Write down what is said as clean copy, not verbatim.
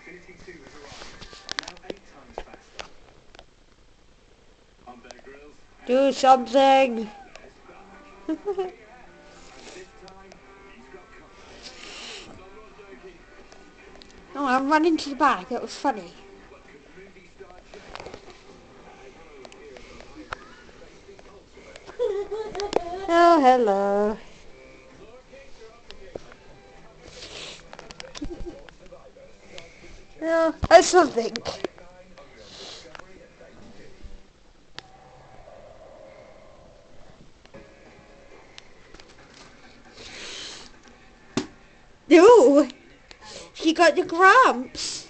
Do something. Oh, I ran into the back. It was funny. Oh, hello. Oh, I still think. No, she got the cramps.